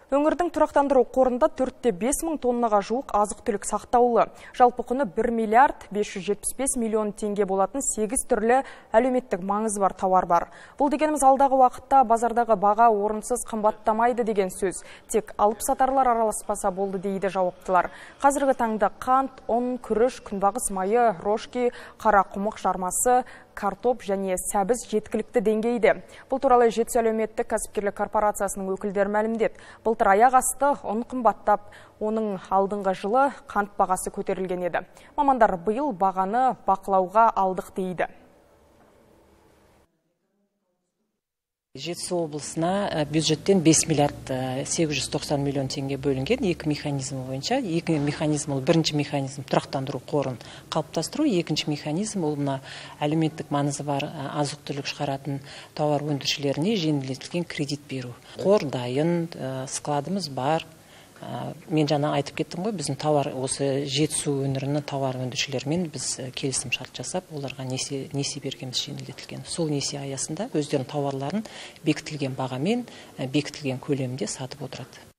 Өңірдің тұрақтандыру қорында 4,5 мың тоннаға жуық азық-түлік сақтаулы. Жалпы құны 1 миллиард 575 миллион теңге болатын 8 түрлі әлеуметтік маңызы бар тауар бар. Бұл дегеніміз алдағы уақытта базардағы баға орынсыз қымбаттамайды деген сөз. Тек алып сатарлар араласпаса болды дейді жауаптылар. Қазіргі таңда қант, ұн, күріш, күнбағыс майы, рожки, қара құмық жармасы, картоп және сәбіз жеткілікті деңгейде. Бұл туралы Жетісу әлеуметтік кәсіпкерлік корпорациясының өкілдері мәлімдеді. Былтыр аяқ асты ұн қымбаттап, оның алдыңғы жылы қант бағасы көтерілген еді. Мамандар биыл бағаны бақылауға алдық дейді. Жетісу облысына бюджеттен 5 миллиард 890 миллион теңге бөлінген екі механизм бойынша. Екі механизм, бірінші механизм тұрақтандыру қорын қалыптастыру, екінші механизм ол мына әлеуметтік маңызы бар азық-түлік шығаратын тауар өндірушілеріне жеңілдетілген кредит беру. Қор дайын, складымыз бар. Мен жаңа айтып кеттім ғой, біздің тауар осы Жетісу өңірінің тауар өндірушілерімен біз келісім шарт жасап, оларға несие бергеніміз жеңілдетілген. Сол несие аясында өздерінің тауарларын бекітілген бағамен, бекітілген көлемде сатып отырады.